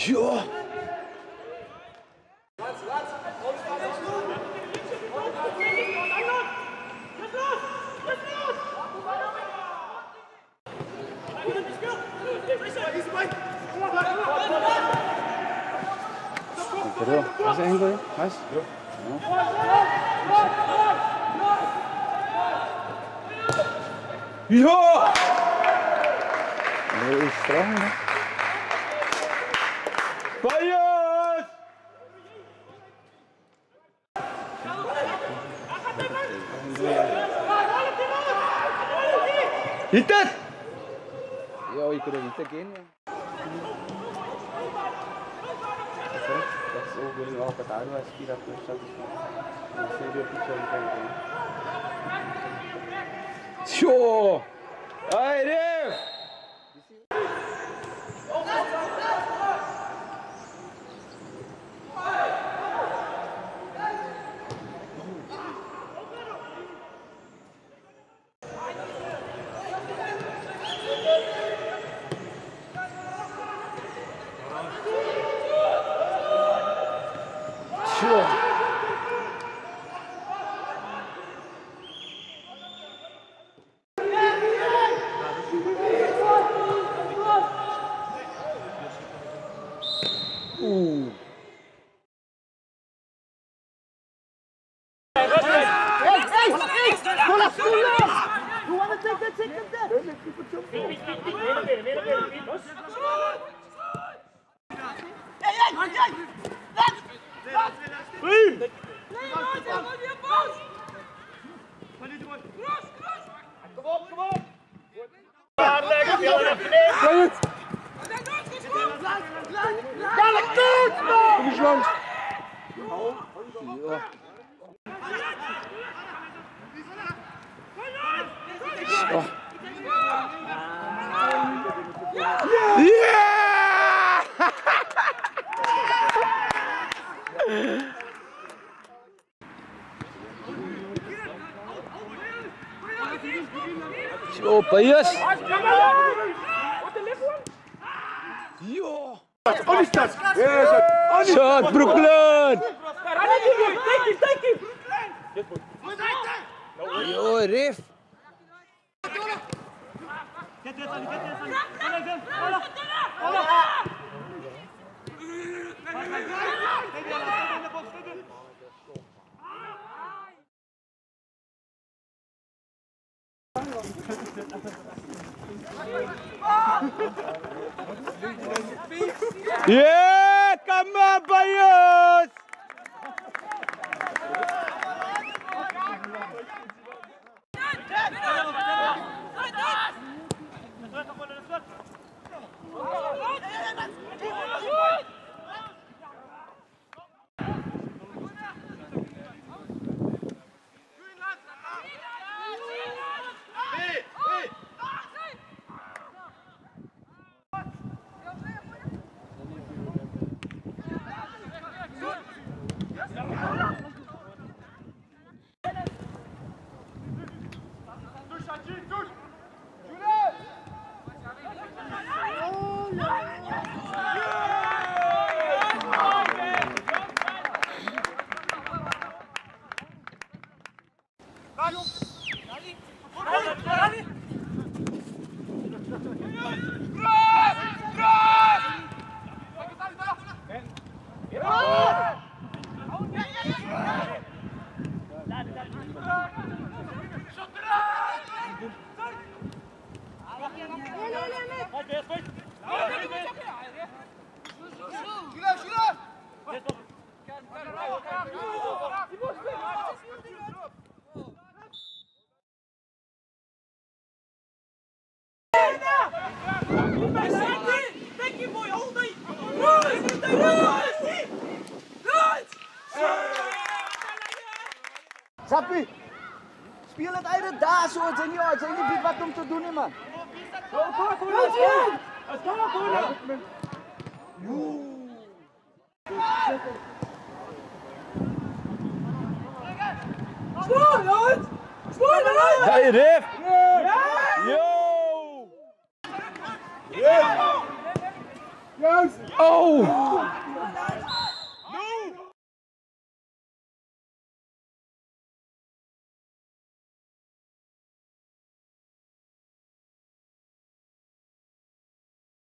Ja. Terus, masih enggak ya, Mas? Ja! Heel strong, hè? Bayers! Hit it! Ja, je kunt er niet tegen, ja. Dat is ook weer altijd aanwijs, die dat plus dat is. Dat is heel goed zo meteen. Tjoh! Hey, Rif! Zo, Bayers! Jo! Shot, Brooklyn! Jo, Rif! Yeah, come on, Bayers! Sappie, speel het uit daar zo, het zijn niet weet wat om te doen, man. Hey, Rif! Yo! Oh!